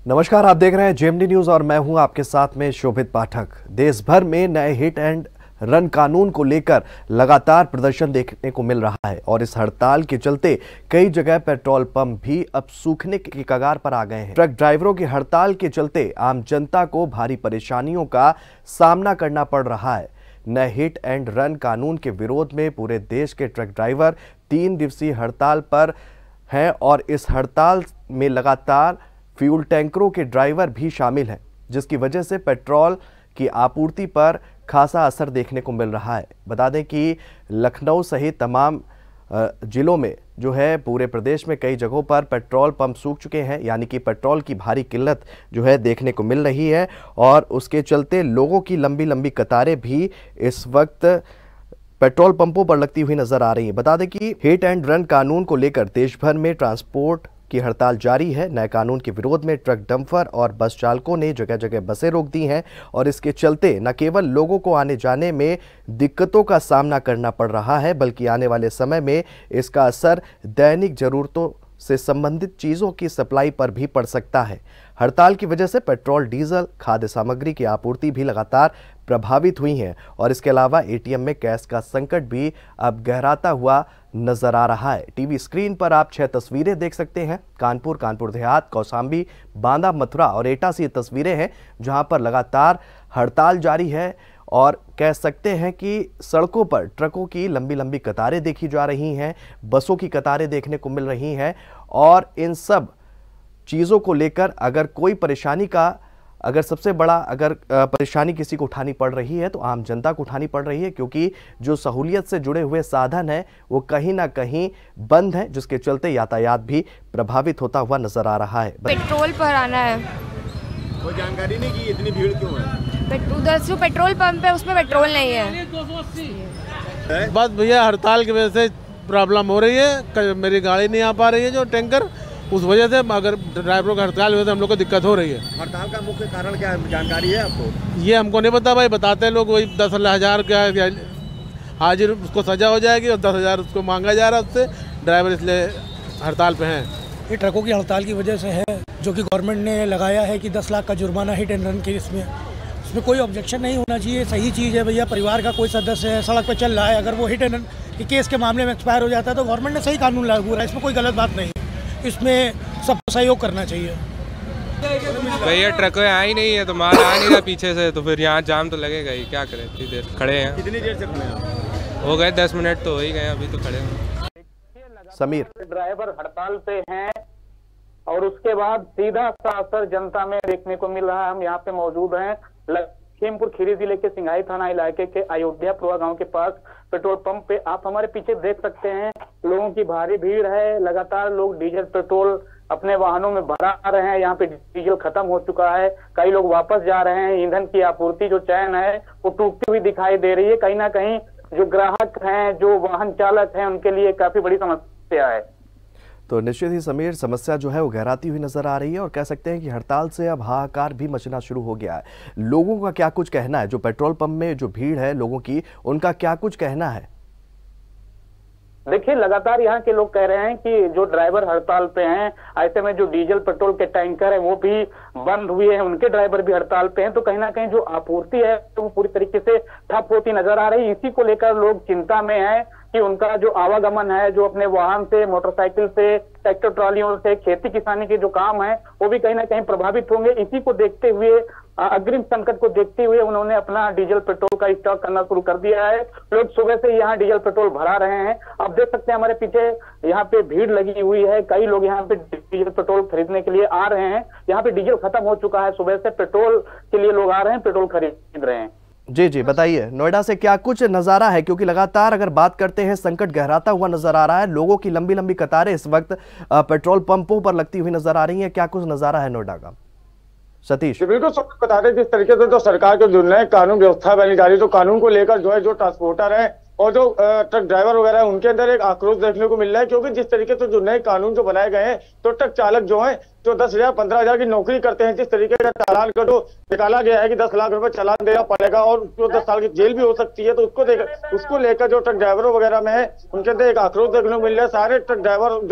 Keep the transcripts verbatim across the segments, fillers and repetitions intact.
नमस्कार, आप देख रहे हैं जेएमडी न्यूज और मैं हूं आपके साथ में शोभित पाठक। देश भर में नए हिट एंड रन कानून को लेकर लगातार प्रदर्शन देखने को मिल रहा है और इस हड़ताल के चलते कई जगह पेट्रोल पंप भी अब सूखने की कगार पर आ गए हैं। ट्रक ड्राइवरों की हड़ताल के चलते आम जनता को भारी परेशानियों का सामना करना पड़ रहा है। नए हिट एंड रन कानून के विरोध में पूरे देश के ट्रक ड्राइवर तीन दिवसीय हड़ताल पर हैं और इस हड़ताल में लगातार फ्यूल टैंकरों के ड्राइवर भी शामिल हैं, जिसकी वजह से पेट्रोल की आपूर्ति पर खासा असर देखने को मिल रहा है। बता दें कि लखनऊ सहित तमाम जिलों में जो है पूरे प्रदेश में कई जगहों पर पेट्रोल पंप सूख चुके हैं, यानी कि पेट्रोल की भारी किल्लत जो है देखने को मिल रही है और उसके चलते लोगों की लंबी लंबी कतारें भी इस वक्त पेट्रोल पंपों पर लगती हुई नजर आ रही है। बता दें कि हिट एंड रन कानून को लेकर देश भर में ट्रांसपोर्ट की हड़ताल जारी है। नए कानून के विरोध में ट्रक, डंपर और बस चालकों ने जगह जगह बसें रोक दी हैं और इसके चलते न केवल लोगों को आने जाने में दिक्कतों का सामना करना पड़ रहा है, बल्कि आने वाले समय में इसका असर दैनिक जरूरतों से संबंधित चीज़ों की सप्लाई पर भी पड़ सकता है। हड़ताल की वजह से पेट्रोल, डीजल, खाद्य सामग्री की आपूर्ति भी लगातार प्रभावित हुई है और इसके अलावा एटीएम में कैश का संकट भी अब गहराता हुआ नजर आ रहा है। टीवी स्क्रीन पर आप छह तस्वीरें देख सकते हैं। कानपुर, कानपुर देहात, कौशाम्बी, बांदा, मथुरा और एटा से ये तस्वीरें हैं जहां पर लगातार हड़ताल जारी है और कह सकते हैं कि सड़कों पर ट्रकों की लंबी लंबी कतारें देखी जा रही हैं, बसों की कतारें देखने को मिल रही हैं और इन सब चीज़ों को लेकर अगर कोई परेशानी का अगर सबसे बड़ा अगर परेशानी किसी को उठानी पड़ रही है तो आम जनता को उठानी पड़ रही है, क्योंकि जो सहूलियत से जुड़े हुए साधन है वो कहीं ना कहीं बंद है, जिसके चलते यातायात भी प्रभावित होता हुआ नजर आ रहा है। पेट्रोल पर आना है, कोई जानकारी नहीं कि इतनी भीड़ क्यों है। उधर जो पेट्रोल पंप है उसमें पेट्रोल नहीं है। बस भैया हड़ताल की वजह से प्रॉब्लम हो रही है, मेरी गाड़ी नहीं आ पा रही है जो टैंकर, उस वजह से अगर ड्राइवरों का हड़ताल की वजह से हम लोग को दिक्कत हो रही है। हड़ताल का मुख्य कारण क्या है, जानकारी है आपको? ये हमको नहीं पता भाई, बताते हैं लोग वही दस हजार का हाजिर उसको सजा हो जाएगी और दस हजार उसको मांगा जा रहा है उससे, ड्राइवर इसलिए हड़ताल पे हैं। ये ट्रकों की हड़ताल की वजह से है, जो कि गवर्नमेंट ने लगाया है कि दस लाख का जुर्माना हिट एंड रन केस में। उसमें कोई ऑब्जेक्शन नहीं होना चाहिए, सही चीज़ है भैया। परिवार का कोई सदस्य है, सड़क पर चल रहा है, अगर वो हिट एंड रन के केस के मामले में एक्सपायर हो जाता है तो गवर्नमेंट ने सही कानून लागू रहा है, इसमें कोई गलत बात नहीं। इसमें सबको सहयोग करना चाहिए। भैया ट्रक आ ही नहीं है तो माल आ नहीं रहा पीछे से, तो फिर यहाँ जाम तो लगेगा ही, क्या करें। इतनी देर खड़े हैं। कितनी देर से खड़े हैं? हो गए दस मिनट तो हो ही गए, अभी तो खड़े हैं। समीर, ड्राइवर हड़ताल पे हैं और उसके बाद सीधा सा असर जनता में देखने को मिल रहा है। हम यहाँ पे मौजूद हैं लखीमपुर खीरी जिले के सिंघाई थाना इलाके के अयोध्यापुरा गांव के पास पेट्रोल पंप पे। आप हमारे पीछे देख सकते हैं, लोगों की भारी भीड़ है। लगातार लोग डीजल पेट्रोल अपने वाहनों में भरा रहे हैं। यहाँ पे डीजल खत्म हो चुका है, कई लोग वापस जा रहे हैं। ईंधन की आपूर्ति जो चैन है वो टूटती हुई दिखाई दे रही है। कहीं ना कहीं जो ग्राहक हैं, जो वाहन चालक हैं, उनके लिए काफी बड़ी समस्या है। तो निश्चित ही समीर, समस्या जो है वो गहराती हुई नजर आ रही है और कह सकते हैं कि हड़ताल से अब हाहाकार भी मचना शुरू हो गया है। लोगों का क्या कुछ कहना है, जो पेट्रोल पंप में जो भीड़ है लोगों की, उनका क्या कुछ कहना है? देखिए, लगातार यहाँ के लोग कह रहे हैं कि जो ड्राइवर हड़ताल पे हैं, ऐसे में जो डीजल पेट्रोल के टैंकर हैं वो भी बंद हुए हैं, उनके ड्राइवर भी हड़ताल पे हैं, तो कहीं ना कहीं जो आपूर्ति है तो वो पूरी तरीके से ठप होती नजर आ रही है। इसी को लेकर लोग चिंता में हैं कि उनका जो आवागमन है, जो अपने वाहन से, मोटरसाइकिल से, ट्रैक्टर ट्रॉलियों से खेती किसानी के जो काम है वो भी कहीं ना कहीं प्रभावित होंगे। इसी को देखते हुए, अग्रिम संकट को देखते हुए उन्होंने अपना डीजल पेट्रोल का स्टॉक करना शुरू कर दिया है। लोग सुबह से यहाँ डीजल पेट्रोल भरा रहे हैं। अब देख सकते हैं हमारे पीछे यहाँ पे भीड़ लगी हुई है, कई लोग यहाँ पे डीजल पेट्रोल खरीदने के लिए आ रहे हैं। यहाँ पे डीजल खत्म हो चुका है, सुबह से पेट्रोल के लिए लोग आ रहे हैं, पेट्रोल खरीद रहे हैं। जी जी बताइए, नोएडा से क्या कुछ नजारा है, क्योंकि लगातार अगर बात करते हैं संकट गहराता हुआ नजर आ रहा है, लोगों की लंबी लंबी कतारें इस वक्त पेट्रोल पंपों पर लगती हुई नजर आ रही हैं। क्या कुछ नजारा है नोएडा का? सतीश, बिल्कुल सब बता दें जिस तरीके से तो सरकार के जो नए कानून व्यवस्था बनी जा रही है, तो कानून को लेकर जो है जो ट्रांसपोर्टर है और जो ट्रक ड्राइवर वगैरह है उनके अंदर एक आक्रोश देखने को मिल रहा है, क्योंकि जिस तरीके से जो नए कानून जो बनाए गए हैं तो ट्रक चालक जो है जो दस हजार पंद्रह हजार की नौकरी करते हैं, जिस तरीके का चालान का जो निकाला गया है कि दस लाख रुपए चालान देना पड़ेगा और उसको दस साल की जेल भी हो सकती है, तो उसको देख उसको लेकर जो ट्रक ड्राइवरों वगैरह में है उनके अंदर एक आक्रोश देखने को मिल रहा है। सारे ट्रक ड्राइवर जो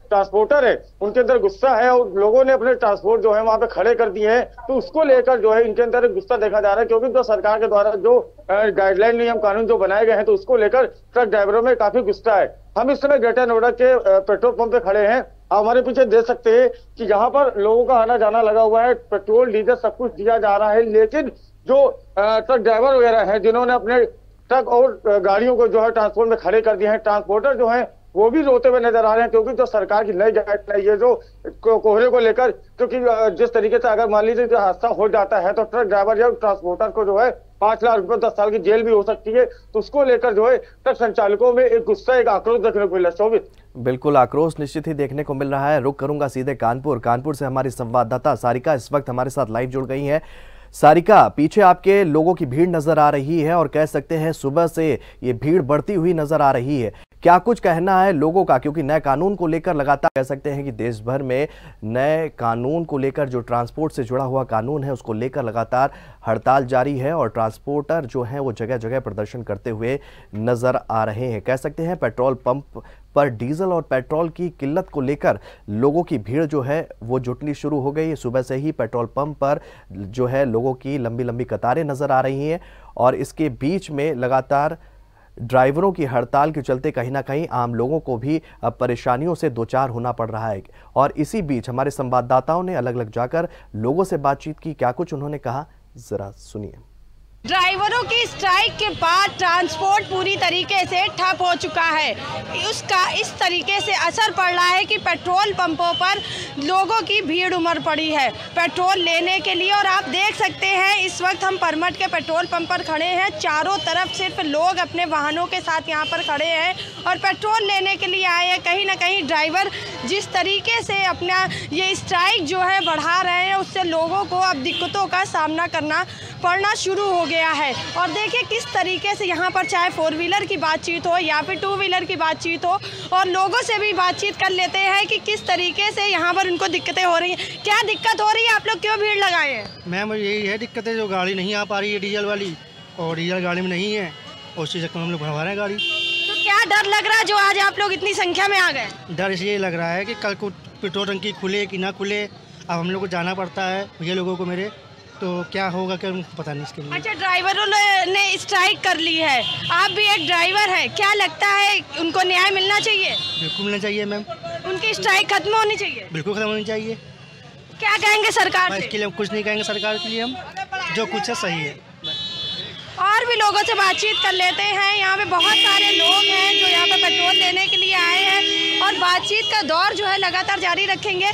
ट्रांसपोर्टर है उनके अंदर गुस्सा है और लोगों ने अपने ट्रांसपोर्ट जो है वहां पे खड़े कर दिए हैं। तो उसको लेकर जो है इनके अंदर एक गुस्सा देखा जा रहा है, क्योंकि जो सरकार के द्वारा जो गाइडलाइन नियम कानून जो बनाए गए हैं तो उसको लेकर ट्रक ड्राइवरों में काफी गुस्सा है। हम इस समय ग्रेटर नोएडा के पेट्रोल पंप पे खड़े हैं। आप हमारे पीछे देख सकते हैं कि यहाँ पर लोगों का आना जाना लगा हुआ है, पेट्रोल डीजल सब कुछ दिया जा रहा है, लेकिन जो ट्रक ड्राइवर वगैरह हैं जिन्होंने अपने ट्रक और गाड़ियों को जो है ट्रांसपोर्ट में खड़े कर दिए हैं, ट्रांसपोर्टर जो है वो भी रोते हुए नजर आ रहे हैं, क्योंकि जो सरकार की नई गाइडलाइन है जो कोहरे को लेकर, क्योंकि जिस तरीके से अगर मान लीजिए जो हादसा हो जाता है तो ट्रक ड्राइवर या ट्रांसपोर्टर को जो है पांच लाख रुपए दस साल की जेल भी हो सकती है। तो उसको लेकर जो है ट्रक संचालकों में एक गुस्सा एक आक्रोश देखने को मिला। शोभित, बिल्कुल आक्रोश निश्चित ही देखने को मिल रहा है। रुक करूंगा सीधे कानपुर कानपुर से हमारी संवाददाता सारिका इस वक्त हमारे साथ लाइव जुड़ गई है। सारिका, पीछे आपके लोगों की भीड़ नजर आ रही है और कह सकते हैं सुबह से ये भीड़ बढ़ती हुई नजर आ रही है, क्या कुछ कहना है लोगों का? क्योंकि नए कानून को लेकर लगातार कह सकते हैं कि देश भर में नए कानून को लेकर जो ट्रांसपोर्ट से जुड़ा हुआ कानून है उसको लेकर लगातार हड़ताल जारी है और ट्रांसपोर्टर जो हैं वो जगह जगह प्रदर्शन करते हुए नजर आ रहे हैं। कह सकते हैं पेट्रोल पंप पर डीजल और पेट्रोल की किल्लत को लेकर लोगों की भीड़ जो है वो जुटनी शुरू हो गई है। सुबह से ही पेट्रोल पंप पर जो है लोगों की लंबी लंबी कतारें नजर आ रही हैं और इसके बीच में लगातार ड्राइवरों की हड़ताल के चलते कहीं ना कहीं आम लोगों को भी अब परेशानियों से दो चार होना पड़ रहा है। और इसी बीच हमारे संवाददाताओं ने अलग अलग जाकर लोगों से बातचीत की, क्या कुछ उन्होंने कहा जरा सुनिए। ड्राइवरों की स्ट्राइक के बाद ट्रांसपोर्ट पूरी तरीके से ठप हो चुका है। उसका इस तरीके से असर पड़ रहा है कि पेट्रोल पंपों पर लोगों की भीड़ उमड़ पड़ी है पेट्रोल लेने के लिए। और आप देख सकते हैं इस वक्त हम परमट के पेट्रोल पंप पर खड़े हैं, चारों तरफ सिर्फ लोग अपने वाहनों के साथ यहाँ पर खड़े हैं और पेट्रोल लेने के लिए आए हैं। कहीं ना कहीं ड्राइवर जिस तरीके से अपना ये स्ट्राइक जो है बढ़ा रहे हैं उससे लोगों को अब दिक्कतों का सामना करना पड़ना शुरू हो गया है। और देखिए किस तरीके से यहाँ पर चाहे फोर व्हीलर की बातचीत हो या फिर टू व्हीलर की बातचीत हो और लोगों से भी बातचीत कर लेते हैं कि किस तरीके से यहाँ पर उनको दिक्कतें हो रही हैं। क्या दिक्कत हो रही है, आप लोग क्यों भीड़ लगाए हैं? मैम यही है दिक्कत है, जो गाड़ी नहीं आ पा रही है डीजल वाली, और डीजल गाड़ी में नहीं है, उसी चक्कर में हम लोग भरवा रहे हैं गाड़ी। तो क्या डर लग रहा है जो आज आप लोग इतनी संख्या में आ गए? डर इसलिए लग रहा है कि कल को पेट्रोल टंकी खुले कि ना खुले, अब हम लोग को जाना पड़ता है भैया लोगों को मेरे, तो क्या होगा क्या पता नहीं इसके लिए। अच्छा, ड्राइवरों ने स्ट्राइक कर ली है, आप भी एक ड्राइवर है, क्या लगता है उनको न्याय मिलना चाहिए? बिल्कुल मिलना चाहिए मैम, उनकी स्ट्राइक खत्म होनी चाहिए। बिल्कुल खत्म होनी चाहिए। क्या कहेंगे सरकार से? इसके लिए हम कुछ नहीं कहेंगे सरकार के लिए, हम जो कुछ है सही है। और भी लोगों से बातचीत कर लेते हैं। यहाँ पे बहुत सारे लोग हैं जो यहाँ पे पेट्रोल लेने के लिए आए हैं और बातचीत का दौर जो है लगातार जारी रखेंगे।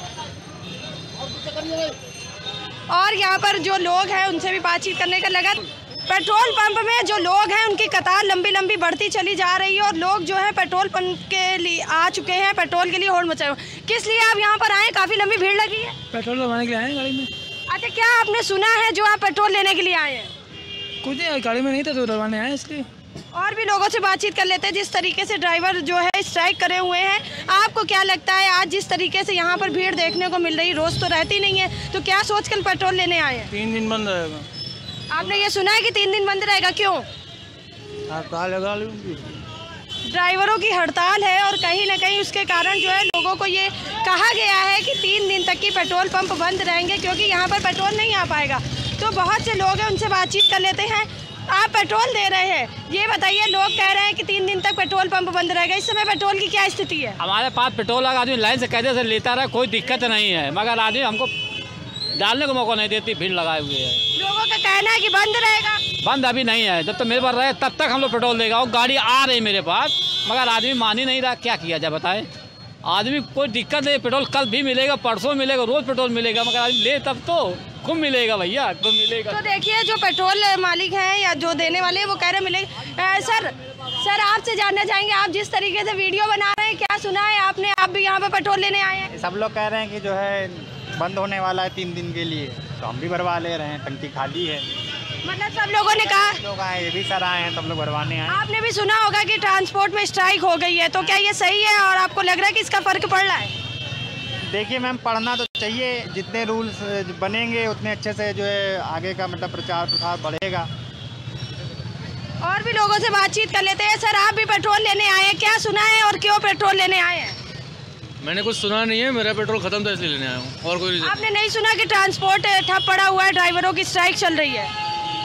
और यहाँ पर जो लोग हैं उनसे भी बातचीत करने का लगा। पेट्रोल पंप में जो लोग हैं उनकी कतार लंबी लंबी बढ़ती चली जा रही है और लोग जो है पेट्रोल पंप के लिए आ चुके हैं, पेट्रोल के लिए होड़ मचाए हुए। किस लिए आप यहाँ पर आए? काफी लंबी भीड़ लगी है। पेट्रोल लगवाने के लिए आए गाड़ी में। अच्छा, क्या आपने सुना है जो आप पेट्रोल लेने के लिए आए हैं? कुछ गाड़ी में नहीं था तो लगवाने आए इसलिए। और भी लोगों से बातचीत कर लेते हैं। जिस तरीके से ड्राइवर जो है स्ट्राइक करे हुए हैं, आपको क्या लगता है आज जिस तरीके से यहाँ पर भीड़ देखने को मिल रही, रोज तो रहती नहीं है, तो क्या सोचकर पेट्रोल लेने आए हैं? तीन दिन बंद रहेगा। आपने ये सुना है कि तीन दिन बंद रहेगा, क्यों? हड़ताल लगा ली, ड्राइवरों की हड़ताल है और कहीं ना कहीं उसके कारण जो है लोगों को ये कहा गया है कि तीन दिन तक की पेट्रोल पंप बंद रहेंगे क्योंकि यहाँ पर पेट्रोल नहीं आ पाएगा। तो बहुत से लोग हैं, उनसे बातचीत कर लेते हैं। आप पेट्रोल दे रहे हैं, ये बताइए, लोग कह रहे हैं कि तीन दिन तक पेट्रोल पंप बंद रहेगा, इस समय पेट्रोल की क्या स्थिति है? हमारे पास पेट्रोल लगा आदमी लाइन से कैसे से लेता रहा, कोई दिक्कत नहीं है, मगर आदमी हमको डालने को मौका नहीं देती, भीड़ लगाए हुए है। लोगों का कहना है कि बंद रहेगा। बंद अभी नहीं है, जब तक मेरे पास रहे तब तक हम लोग पेट्रोल देगा। और गाड़ी आ रही मेरे पास, मगर आदमी मान ही नहीं रहा, क्या किया जाए बताए। आदमी कोई दिक्कत नहीं, पेट्रोल कल भी मिलेगा, परसों मिलेगा, रोज पेट्रोल मिलेगा, मगर आदमी ले तब तो खूब मिलेगा भैया, खूब मिलेगा। तो देखिए जो पेट्रोल मालिक हैं या जो देने वाले हैं वो कह रहे मिलेगा। सर सर आपसे जानना चाहेंगे, आप जिस तरीके से वीडियो बना रहे हैं, क्या सुना है आपने? आप भी यहाँ पे पेट्रोल लेने आए हैं? सब लोग कह रहे हैं कि जो है बंद होने वाला है तीन दिन के लिए, तो हम भी भरवा ले रहे हैं, टंकी खाली है। मतलब सब लोगों ने कहा, लोग आए, ये भी सर आए हैं, सब लोग भरवाने आए। आपने भी सुना होगा कि ट्रांसपोर्ट में स्ट्राइक हो गई है, तो क्या ये सही है और आपको लग रहा है कि इसका फर्क पड़ रहा है? देखिए मैम, पढ़ना तो चाहिए, जितने रूल्स बनेंगे उतने अच्छे से जो है आगे का मतलब प्रचार प्रसार बढ़ेगा। और भी लोगों से बातचीत कर लेते हैं। सर आप भी पेट्रोल लेने आए हैं, क्या सुना है और क्यों पेट्रोल लेने आए हैं? मैंने कुछ सुना नहीं है, मेरा पेट्रोल खत्म था इसलिए लेने आया हूँ, और कोई रीजन। आपने नहीं सुना कि ट्रांसपोर्ट ठप पड़ा हुआ है, ड्राइवरों की स्ट्राइक चल रही है?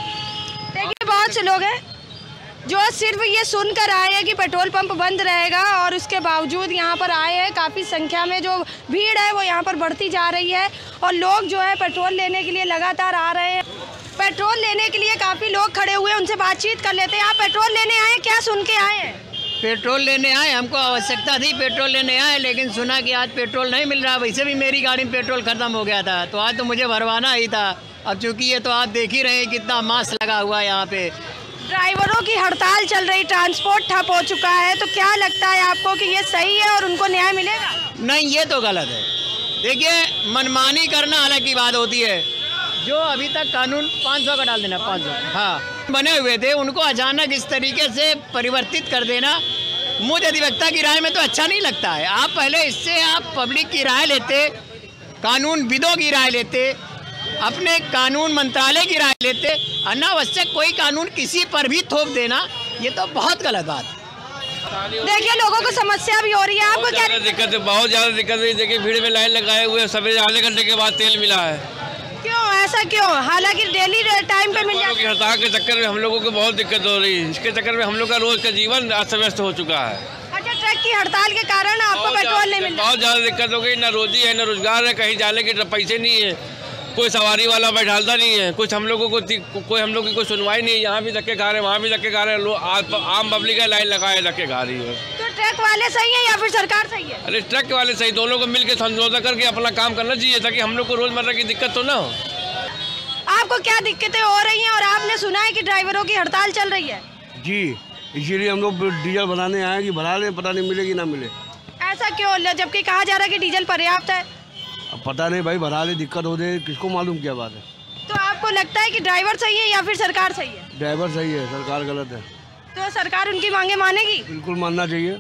देखिए बहुत से लोग हैं जो सिर्फ ये सुनकर आए हैं कि पेट्रोल पंप बंद रहेगा और उसके बावजूद यहाँ पर आए हैं। काफ़ी संख्या में जो भीड़ है वो यहाँ पर बढ़ती जा रही है और लोग जो है पेट्रोल लेने के लिए लगातार आ रहे हैं। पेट्रोल लेने के लिए काफ़ी लोग खड़े हुए हैं, उनसे बातचीत कर लेते हैं। आप पेट्रोल लेने आए, क्या सुन के आए हैं? पेट्रोल लेने आए, हमको आवश्यकता थी, पेट्रोल लेने आए, लेकिन सुना कि आज पेट्रोल नहीं मिल रहा। वैसे भी मेरी गाड़ी में पेट्रोल खत्म हो गया था, तो आज तो मुझे भरवाना ही था। अब चूंकि ये तो आप देख ही रहे हैं कितना मास लगा हुआ है यहाँ पे। ड्राइवरों की हड़ताल चल रही, ट्रांसपोर्ट ठप हो चुका है, तो क्या लगता है आपको कि ये सही है और उनको न्याय मिलेगा? नहीं, ये तो गलत है। देखिए, मनमानी करना अलग की बात होती है। जो अभी तक कानून पाँच सौ का डाल देना, पाँच सौ हाँ बने हुए थे, उनको अचानक इस तरीके से परिवर्तित कर देना मुझे अधिवक्ता की राय में तो अच्छा नहीं लगता है। आप पहले इससे आप पब्लिक की राय लेते, कानून विदों की राय लेते, अपने कानून मंत्रालय की राय लेते। अनावश्यक कोई कानून किसी पर भी थोप देना, ये तो बहुत गलत बात है। देखिए लोगों को समस्या भी हो रही है, आपको क्या दिक्कत है? बहुत ज़्यादा दिक्कत है। देखिए भीड़ में लाइन लगाए हुए, सवेरे आधे घंटे के बाद तेल मिला है। क्यों ऐसा क्यों? हालांकि डेली टाइम पे मिल जाता है। हड़ताल के चक्कर में हम लोगों को बहुत दिक्कत हो रही है। इसके चक्कर में हम लोग का रोज का जीवन अस्त व्यस्त हो चुका है। अच्छा, ट्रक की हड़ताल के कारण आपको पेट्रोल नहीं मिल रहा? बहुत ज़्यादा दिक्कत हो गई। न रोजी है, न रोजगार है, कहीं जाने के पैसे नहीं है, कोई सवारी वाला बैठालता नहीं है, कुछ हम लोगों को कोई हम लोग की कोई सुनवाई नहीं है। यहाँ भी धक्के खा रहे हैं, वहाँ भी धक्के खा रहे हैं। लोग आम पब्लिक है लाइन लगाए धक्के खा रही है। तो ट्रक वाले सही है या फिर सरकार सही है? अरे ट्रक वाले सही, दोनों को मिलकर समझौता करके अपना काम करना चाहिए ताकि हम लोग को रोजमर्रा की दिक्कत तो ना हो। आपको क्या दिक्कतें हो रही हैं और आपने सुना है कि ड्राइवरों की हड़ताल चल रही है? जी, इसीलिए हम लोग डीजल बनाने आए कि भरा लें, पता नहीं मिलेगी ना मिले। ऐसा क्यों, जबकि कहा जा रहा है कि डीजल पर्याप्त है? अब पता नहीं भाई, भरा ले, दिक्कत हो जाए, किसको मालूम क्या बात है। तो आपको लगता है कि ड्राइवर सही है या फिर सरकार सही है? ड्राइवर सही है, सरकार गलत है। तो सरकार उनकी मांगे मानेगी? बिल्कुल मानना चाहिए,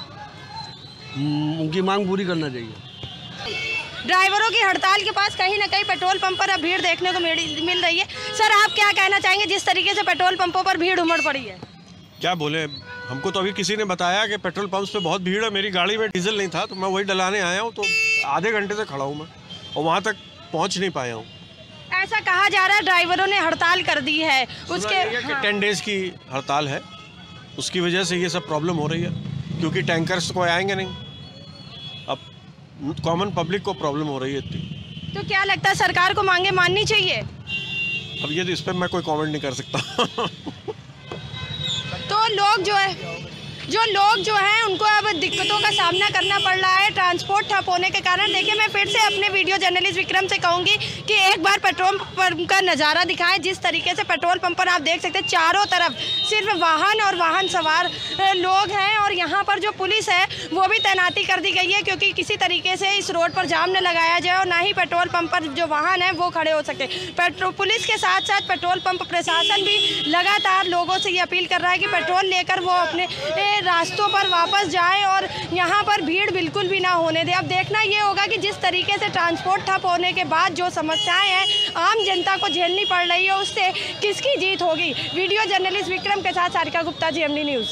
उनकी मांग पूरी करना चाहिए। ड्राइवरों की हड़ताल के पास कहीं ना कहीं पेट्रोल पंप पर अब भीड़ देखने को मिल रही है। सर, आप क्या कहना चाहेंगे जिस तरीके से पेट्रोल पंपों पर भीड़ उमड़ पड़ी है? क्या बोले, हमको तो अभी किसी ने बताया कि पेट्रोल पंप्स पे बहुत भीड़ है। मेरी गाड़ी में डीजल नहीं था तो मैं वही डलाने आया हूँ, तो आधे घंटे से खड़ा हूँ मैं और वहाँ तक पहुँच नहीं पाया हूँ। ऐसा कहा जा रहा है ड्राइवरों ने हड़ताल कर दी है, उसके हाँ। टेन डेज की हड़ताल है, उसकी वजह से ये सब प्रॉब्लम हो रही है, क्योंकि टैंकर्स कोई आएंगे नहीं। अब कॉमन पब्लिक को प्रॉब्लम हो रही है इतनी। तो क्या लगता है सरकार को मांगे माननी चाहिए? अब ये इस पर मैं कोई कमेंट नहीं कर सकता। तो लोग जो है जो लोग जो हैं उनको अब दिक्कतों का सामना करना पड़ रहा है ट्रांसपोर्ट ठप होने के कारण। देखिए, मैं फिर से अपने वीडियो जर्नलिस्ट विक्रम से कहूँगी कि एक बार पेट्रोल पंप का नज़ारा दिखाएं। जिस तरीके से पेट्रोल पंप पर आप देख सकते हैं, चारों तरफ सिर्फ वाहन और वाहन सवार लोग हैं और यहाँ पर जो पुलिस है वो भी तैनाती कर दी गई है, क्योंकि किसी तरीके से इस रोड पर जाम न लगाया जाए और ना ही पेट्रोल पंप पर जो वाहन है वो खड़े हो सके। पेट्रोल पुलिस के साथ साथ पेट्रोल पंप प्रशासन भी लगातार लोगों से ये अपील कर रहा है कि पेट्रोल लेकर वो अपने रास्तों पर वापस जाएं और यहाँ पर भीड़ बिल्कुल भी ना होने दे। अब देखना ये होगा कि जिस तरीके से ट्रांसपोर्ट ठप होने के बाद जो समस्याएं हैं आम जनता को झेलनी पड़ रही है, उससे किसकी जीत होगी। वीडियो जर्नलिस्ट विक्रम के साथ Sarika Gupta, G M D news.